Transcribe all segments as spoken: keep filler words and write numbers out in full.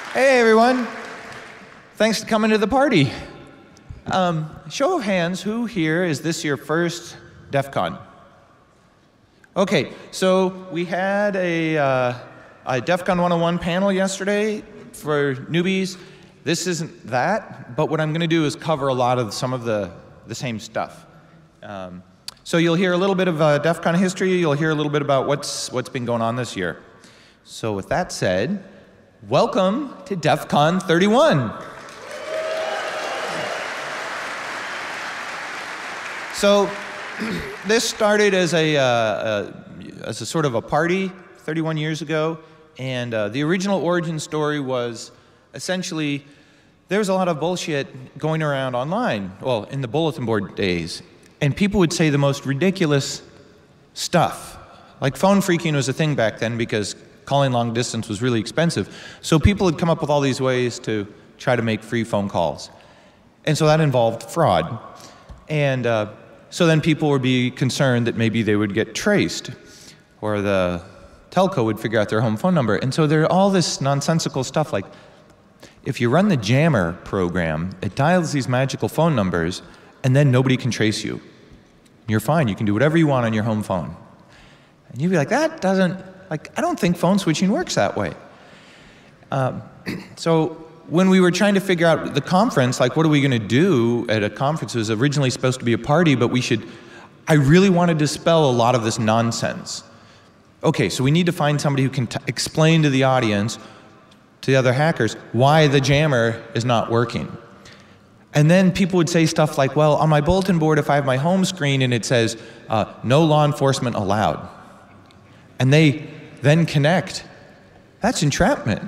Hey everyone, thanks for coming to the party. Um, show of hands, who here is this your first DEF CON? Okay, so we had a, uh, a DEF CON one oh one panel yesterday for newbies. This isn't that, but what I'm going to do is cover a lot of some of the, the same stuff. Um, so you'll hear a little bit of uh, DEF CON history, you'll hear a little bit about what's, what's been going on this year. So with that said, welcome to DEF CON thirty-one. So this started as a, uh, uh, as a sort of a party thirty-one years ago, and uh, the original origin story was essentially there was a lot of bullshit going around online, well, in the bulletin board days, and people would say the most ridiculous stuff. Like phone freaking was a thing back then because calling long distance was really expensive. So people had come up with all these ways to try to make free phone calls. And so that involved fraud. And uh, so then people would be concerned that maybe they would get traced, or the telco would figure out their home phone number. And so there all this nonsensical stuff like, if you run the Jammer program, it dials these magical phone numbers, and then nobody can trace you. You're fine, you can do whatever you want on your home phone. And you'd be like, that doesn't, like, I don't think phone switching works that way. Um, so when we were trying to figure out the conference, like what are we going to do at a conference? It was originally supposed to be a party, but we should, I really wanted to dispel a lot of this nonsense. Okay, so we need to find somebody who can t explain to the audience, to the other hackers, why the Jammer is not working. And then people would say stuff like, well, on my bulletin board, if I have my home screen and it says, uh, no law enforcement allowed, and they then connect, that's entrapment.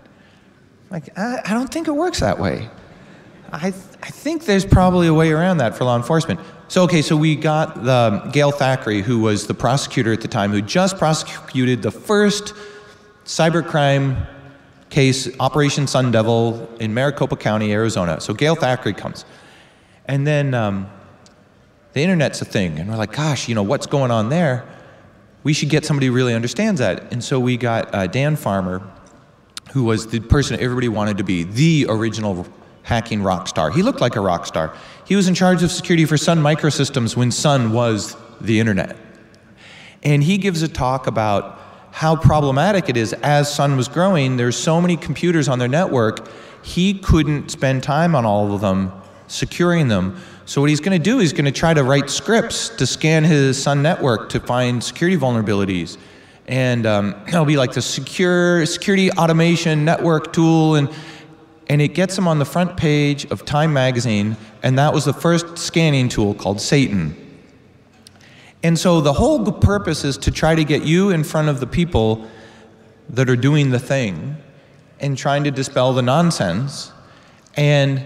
Like, I, I don't think it works that way. I, th I think there's probably a way around that for law enforcement. So, okay, so we got the Gail Thackeray, who was the prosecutor at the time, who just prosecuted the first cybercrime case, Operation Sun Devil, in Maricopa County, Arizona. So Gail Thackeray comes. And then um, the internet's a thing, and we're like, gosh, you know, what's going on there? We should get somebody who really understands that. And so we got uh, Dan Farmer, who was the person everybody wanted to be, the original hacking rock star. He looked like a rock star. He was in charge of security for Sun Microsystems when Sun was the internet. And he gives a talk about how problematic it is as Sun was growing. There's so many computers on their network, he couldn't spend time on all of them, securing them. So what he's going to do, he's going to try to write scripts to scan his Sun network to find security vulnerabilities. And um, it'll be like the secure security automation network tool, and, and it gets him on the front page of Time magazine, and that was the first scanning tool called Satan. And so the whole purpose is to try to get you in front of the people that are doing the thing and trying to dispel the nonsense. And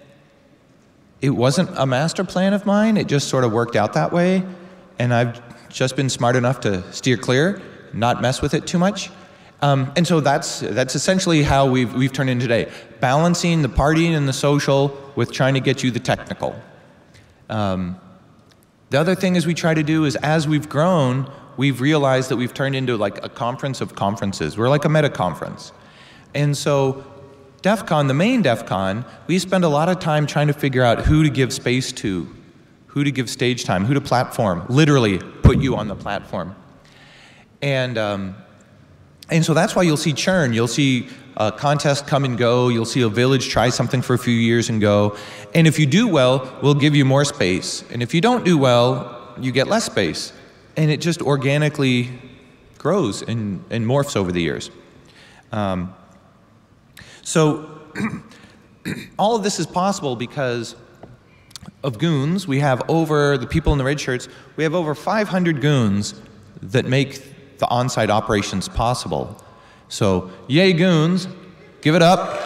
it wasn't a master plan of mine, it just sort of worked out that way, and I've just been smart enough to steer clear, not mess with it too much. Um, and so that's, that's essentially how we've, we've turned in today, balancing the partying and the social with trying to get you the technical. Um, the other thing is we try to do is, as we've grown, we've realized that we've turned into like a conference of conferences. We're like a meta conference. And so DEF CON, the main DEF CON, we spend a lot of time trying to figure out who to give space to, who to give stage time, who to platform, literally put you on the platform. And, um, and so that's why you'll see churn. You'll see a contest come and go. You'll see a village try something for a few years and go. And if you do well, we'll give you more space. And if you don't do well, you get less space. And it just organically grows and, and morphs over the years. Um, So all of this is possible because of goons. We have over, the people in the red shirts, we have over five hundred goons that make the on-site operations possible. So yay goons, give it up.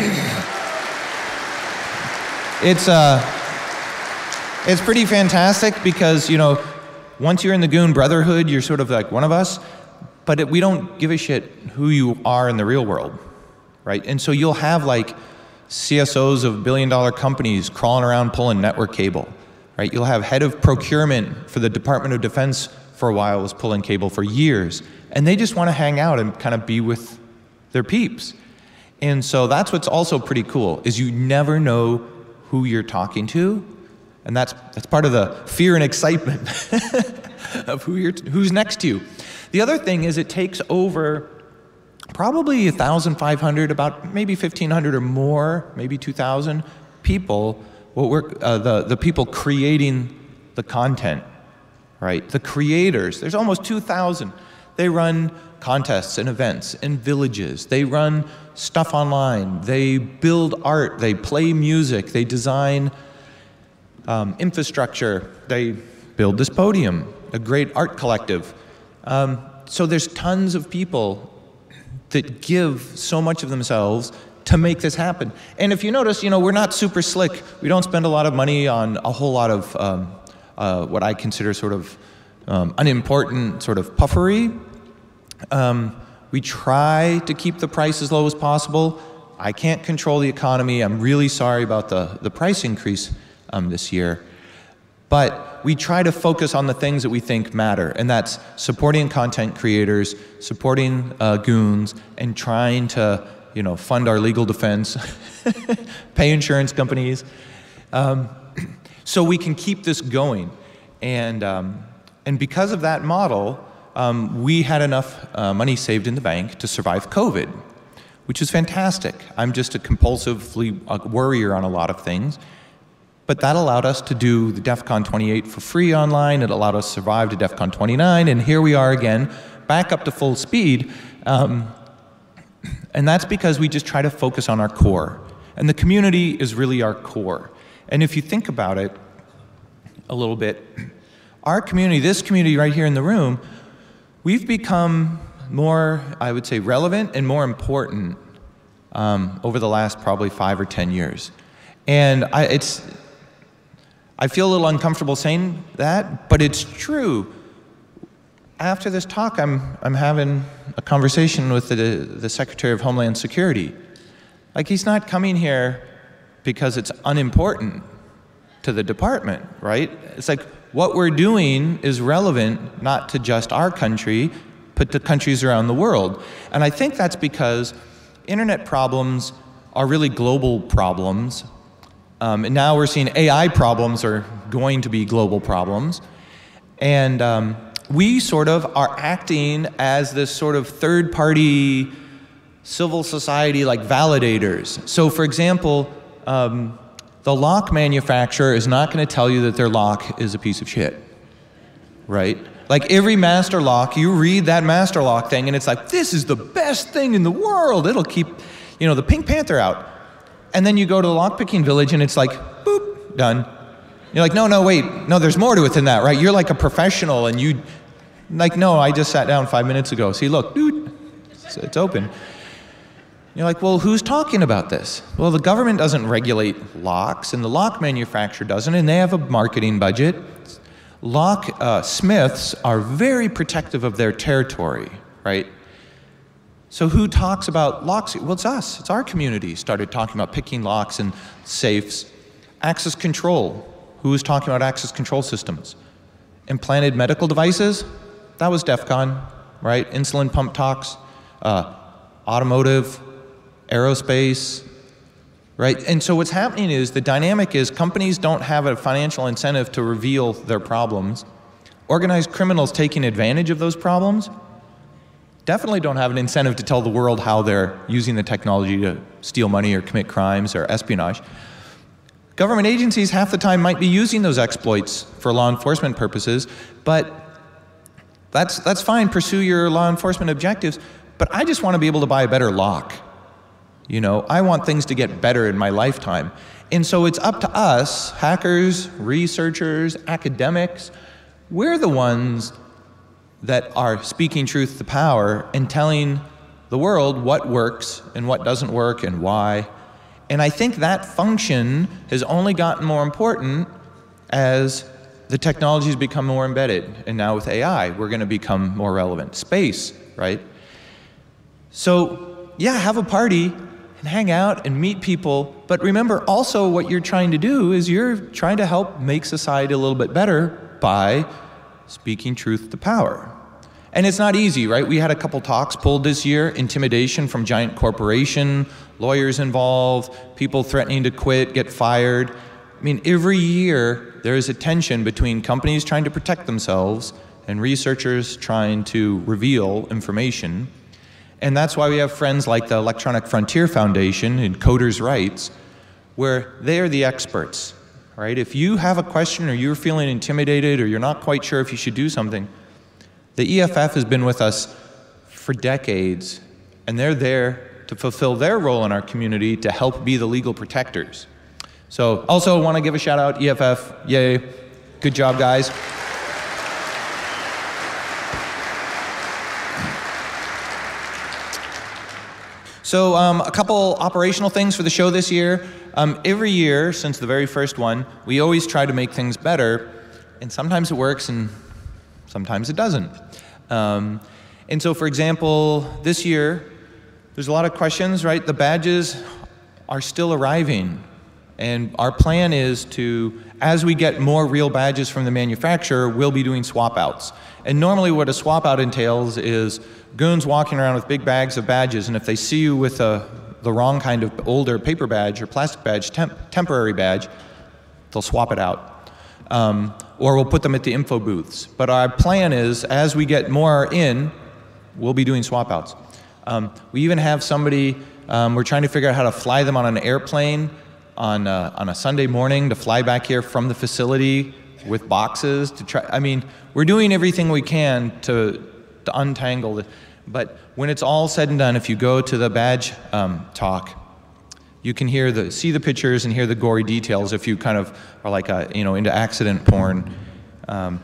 It's, uh, it's pretty fantastic because, you know, once you're in the goon brotherhood, you're sort of like one of us, but it, we don't give a shit who you are in the real world. Right? And so you'll have like C S Os of billion dollar companies crawling around pulling network cable, right? You'll have head of procurement for the Department of Defense for a while was pulling cable for years, and they just want to hang out and kind of be with their peeps. And so that's what's also pretty cool, is you never know who you're talking to. And that's, that's part of the fear and excitement of who you're, who's next to you. The other thing is it takes over probably one thousand five hundred, about maybe fifteen hundred or more, maybe two thousand people, what we're, uh, the, the people creating the content, right? The creators, there's almost two thousand. They run contests and events in villages. They run stuff online. They build art. They play music. They design um, infrastructure. They build this podium, a great art collective. Um, so there's tons of people that give so much of themselves to make this happen. And if you notice, you know, we're not super slick. We don't spend a lot of money on a whole lot of um, uh, what I consider sort of um, unimportant sort of puffery. Um, we try to keep the price as low as possible. I can't control the economy. I'm really sorry about the, the price increase um, this year. But we try to focus on the things that we think matter, and that's supporting content creators, supporting uh, goons, and trying to, you know, fund our legal defense, pay insurance companies, um, so we can keep this going. And, um, and because of that model, um, we had enough uh, money saved in the bank to survive COVID, which is fantastic. I'm just a compulsively uh, worrier on a lot of things. But that allowed us to do the DEF CON twenty-eight for free online. It allowed us to survive to DEF CON twenty-nine, and here we are again, back up to full speed. Um, and that's because we just try to focus on our core. And the community is really our core. And if you think about it a little bit, our community, this community right here in the room, we've become more, I would say, relevant and more important um, over the last probably five or ten years. And I, it's, I feel a little uncomfortable saying that, but it's true. After this talk, I'm, I'm having a conversation with the, the Secretary of Homeland Security. Like, he's not coming here because it's unimportant to the department, right? It's like, what we're doing is relevant not to just our country, but to countries around the world. And I think that's because internet problems are really global problems. Um, and now we're seeing A I problems are going to be global problems. And um, we sort of are acting as this sort of third-party civil society like validators. So for example, um, the lock manufacturer is not going to tell you that their lock is a piece of shit, right? Like every master lock, you read that master lock thing and it's like, this is the best thing in the world. It'll keep, you know, the Pink Panther out. And then you go to the lockpicking village and it's like, boop, done. You're like, no, no, wait, no, there's more to it than that, right? You're like a professional and you, like, no, I just sat down five minutes ago. See, look, dude, it's, it's open. You're like, well, who's talking about this? Well, the government doesn't regulate locks and the lock manufacturer doesn't, and they have a marketing budget. Lock uh, smiths are very protective of their territory, right? So who talks about locks? Well, it's us. It's our community started talking about picking locks and safes. Access control. Who was talking about access control systems? Implanted medical devices? That was DEF CON, right? Insulin pump talks. Uh, automotive, aerospace, right? And so what's happening is the dynamic is companies don't have a financial incentive to reveal their problems. Organized criminals taking advantage of those problems definitely don't have an incentive to tell the world how they're using the technology to steal money or commit crimes or espionage. Government agencies half the time might be using those exploits for law enforcement purposes, but that's, that's fine, pursue your law enforcement objectives, but I just want to be able to buy a better lock. You know, I want things to get better in my lifetime. And so it's up to us, hackers, researchers, academics, we're the ones that are speaking truth to power and telling the world what works and what doesn't work and why. And I think that function has only gotten more important as the technologies become more embedded. And now with A I, we're going to become more relevant. Space, right? So yeah, have a party and hang out and meet people. But remember also what you're trying to do is you're trying to help make society a little bit better by speaking truth to power. And it's not easy, right? We had a couple talks pulled this year, intimidation from giant corporation, lawyers involved, people threatening to quit, get fired. I mean, every year there is a tension between companies trying to protect themselves and researchers trying to reveal information. And that's why we have friends like the Electronic Frontier Foundation and Coders' Rights, where they are the experts, right? If you have a question or you're feeling intimidated or you're not quite sure if you should do something, the E F F has been with us for decades, and they're there to fulfill their role in our community to help be the legal protectors. So also want to give a shout out, E F F, yay, good job guys. So um, a couple operational things for the show this year. Um, every year since the very first one, we always try to make things better, and sometimes it works and sometimes it doesn't. Um, and so for example, this year, there's a lot of questions, right? The badges are still arriving. And our plan is to, as we get more real badges from the manufacturer, we'll be doing swap outs. And normally what a swap out entails is goons walking around with big bags of badges, and if they see you with a, the wrong kind of older paper badge or plastic badge, temp temporary badge, they'll swap it out. Um, or we'll put them at the info booths. But our plan is, as we get more in, we'll be doing swap outs. Um, we even have somebody, um, we're trying to figure out how to fly them on an airplane on, uh, on a Sunday morning to fly back here from the facility with boxes to try. I mean, we're doing everything we can to, to untangle it. But when it's all said and done, if you go to the badge um, talk, you can hear the, see the pictures and hear the gory details if you kind of are like, a, you know, into accident porn. Um,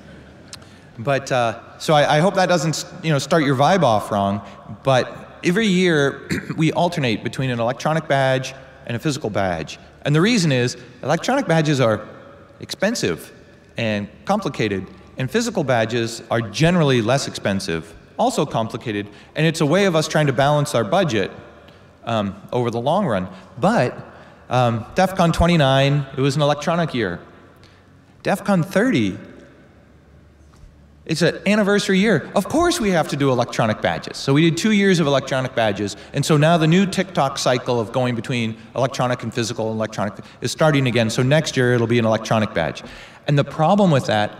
but, uh, so I, I hope that doesn't, you know, start your vibe off wrong, but every year we alternate between an electronic badge and a physical badge. And the reason is, electronic badges are expensive and complicated, and physical badges are generally less expensive, also complicated, and it's a way of us trying to balance our budget um, over the long run. But um, DEF CON twenty-nine, it was an electronic year. DEF CON thirty, it's an anniversary year. Of course we have to do electronic badges. So we did two years of electronic badges, and so now the new TikTok cycle of going between electronic and physical and electronic is starting again. So next year it'll be an electronic badge. And the problem with that,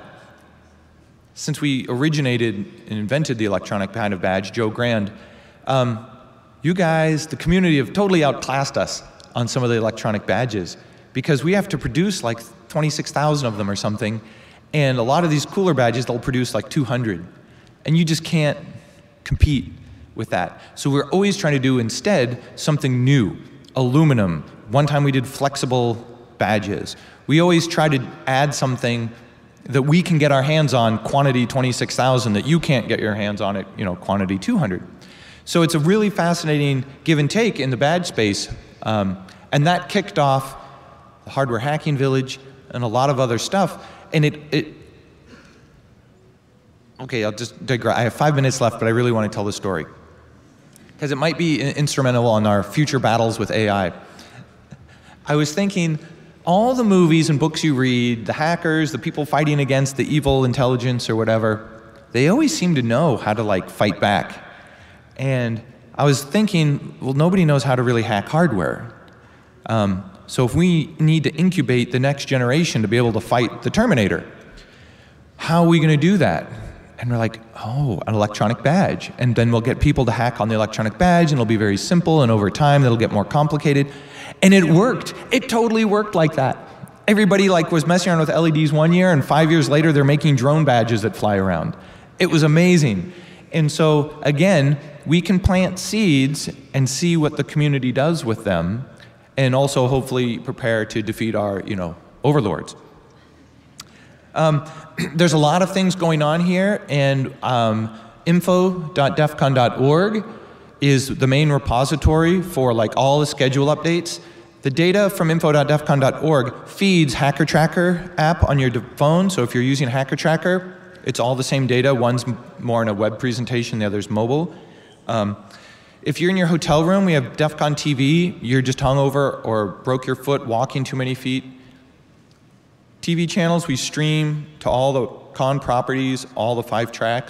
since we originated and invented the electronic kind of badge, Joe Grand, um, you guys, the community, have totally outclassed us on some of the electronic badges, because we have to produce like twenty-six thousand of them or something, and a lot of these cooler badges, they'll produce like two hundred, and you just can't compete with that. So we're always trying to do instead something new, aluminum. One time we did flexible badges. We always try to add something that we can get our hands on, quantity twenty-six thousand, that you can't get your hands on at, you know, quantity two hundred. So it's a really fascinating give and take in the badge space, um, and that kicked off the Hardware Hacking Village and a lot of other stuff. And it, it okay, I'll just digress. I have five minutes left, but I really want to tell the story, because it might be instrumental in our future battles with A I. I was thinking, all the movies and books you read, the hackers, the people fighting against the evil intelligence or whatever, they always seem to know how to like fight back. And I was thinking, well, nobody knows how to really hack hardware. Um, so if we need to incubate the next generation to be able to fight the Terminator, how are we going to do that? And we're like, oh, an electronic badge. And then we'll get people to hack on the electronic badge, and it'll be very simple, and over time it'll get more complicated. And it worked. It totally worked like that. Everybody like was messing around with L E Ds one year, and five years later they're making drone badges that fly around. It was amazing. And so again, we can plant seeds and see what the community does with them, and also hopefully prepare to defeat our, you know, overlords. Um, there's a lot of things going on here, and um, info dot def con dot org is the main repository for like all the schedule updates. The data from info dot def con dot org feeds Hacker Tracker app on your phone, so if you're using Hacker Tracker, it's all the same data. One's more in a web presentation, the other's mobile. Um, if you're in your hotel room, we have DEF CON T V, you're just hungover or broke your foot walking too many feet. T V channels, we stream to all the con properties, all the five tracks.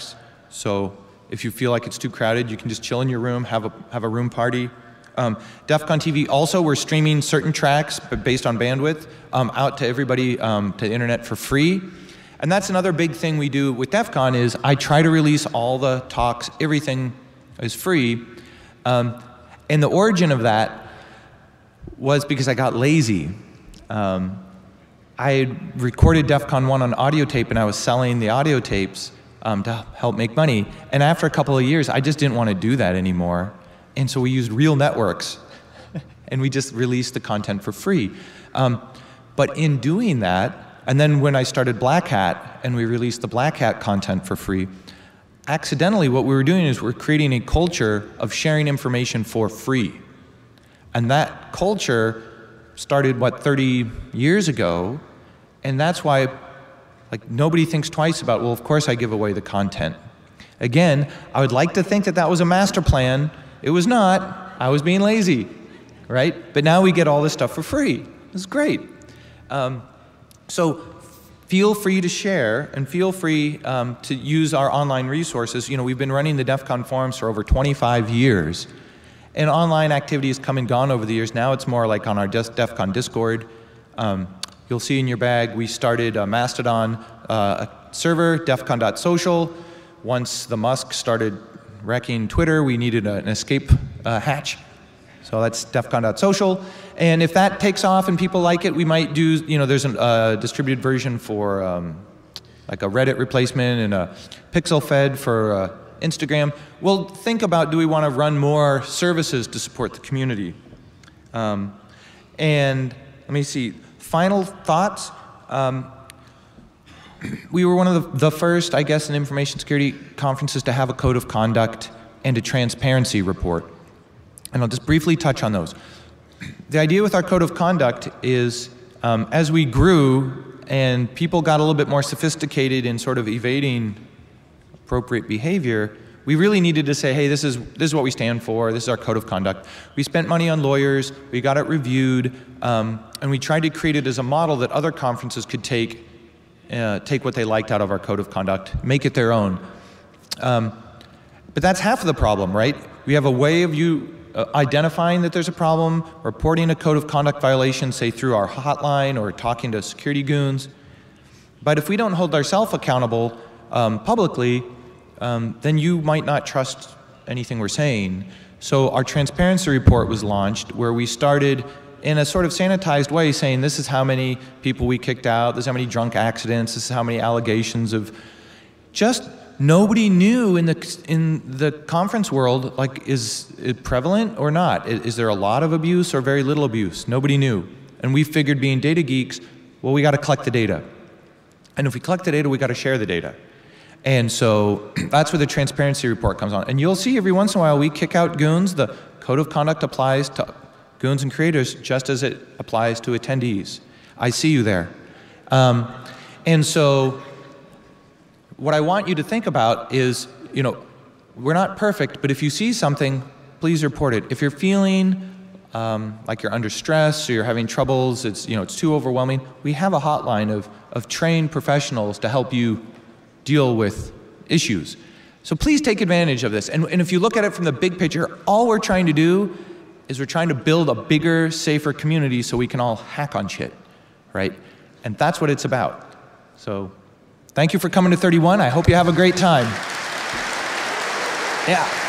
So if you feel like it's too crowded, you can just chill in your room, have a, have a room party. Um, DEF CON T V, also we're streaming certain tracks, but based on bandwidth, um, out to everybody, um, to the internet for free. And that's another big thing we do with DEF CON is I try to release all the talks, everything is free. Um, and the origin of that was because I got lazy. Um, I had recorded DEF CON one on audio tape and I was selling the audio tapes um, to help make money. And after a couple of years, I just didn't want to do that anymore. And so we used real networks and we just released the content for free. Um, but in doing that, and then when I started Black Hat and we released the Black Hat content for free, accidentally what we were doing is we're creating a culture of sharing information for free. And that culture started, what, thirty years ago, and that's why like nobody thinks twice about, well, of course I give away the content. Again, I would like to think that that was a master plan. It was not. I was being lazy, right? But now we get all this stuff for free. It's great. Um, so feel free to share and feel free um, to use our online resources. You know, we've been running the DEF CON forums for over twenty-five years. And online activity has come and gone over the years. Now it's more like on our DEF CON Discord. Um, you'll see in your bag, we started a Mastodon uh, a server, defcon dot social. Once the Musk started wrecking Twitter, we needed a, an escape uh, hatch. So that's defcon dot social. And if that takes off and people like it, we might do, you know, there's a uh, distributed version for um, like a Reddit replacement and a pixel fed for uh, Instagram. We'll think about, do we want to run more services to support the community? Um, and let me see, final thoughts. Um, we were one of the, the first, I guess, in information security conferences to have a code of conduct and a transparency report. And I'll just briefly touch on those. The idea with our code of conduct is, um, as we grew and people got a little bit more sophisticated in sort of evading appropriate behavior, we really needed to say, hey, this is, this is what we stand for, this is our code of conduct. We spent money on lawyers, we got it reviewed, um, and we tried to create it as a model that other conferences could take, uh, take what they liked out of our code of conduct, make it their own. Um, but that's half of the problem, right? We have a way of you uh, identifying that there's a problem, reporting a code of conduct violation, say through our hotline or talking to security goons. But if we don't hold ourselves accountable um, publicly, Um, then you might not trust anything we're saying. So our transparency report was launched where we started in a sort of sanitized way saying this is how many people we kicked out, this is how many drunk accidents, this is how many allegations of just nobody knew in the, in the conference world, like is it prevalent or not? Is, is there a lot of abuse or very little abuse? Nobody knew. And we figured being data geeks, well, we got to collect the data. And if we collect the data, we got to share the data. And so that's where the transparency report comes on. And you'll see every once in a while we kick out goons. The code of conduct applies to goons and creators just as it applies to attendees. I see you there. Um, and so what I want you to think about is, you know, we're not perfect, but if you see something, please report it. If you're feeling um, like you're under stress or you're having troubles, it's, you know, it's too overwhelming, we have a hotline of, of trained professionals to help you deal with issues. So please take advantage of this. And, and if you look at it from the big picture, all we're trying to do is we're trying to build a bigger, safer community so we can all hack on shit, right? And that's what it's about. So thank you for coming to thirty-one. I hope you have a great time. Yeah.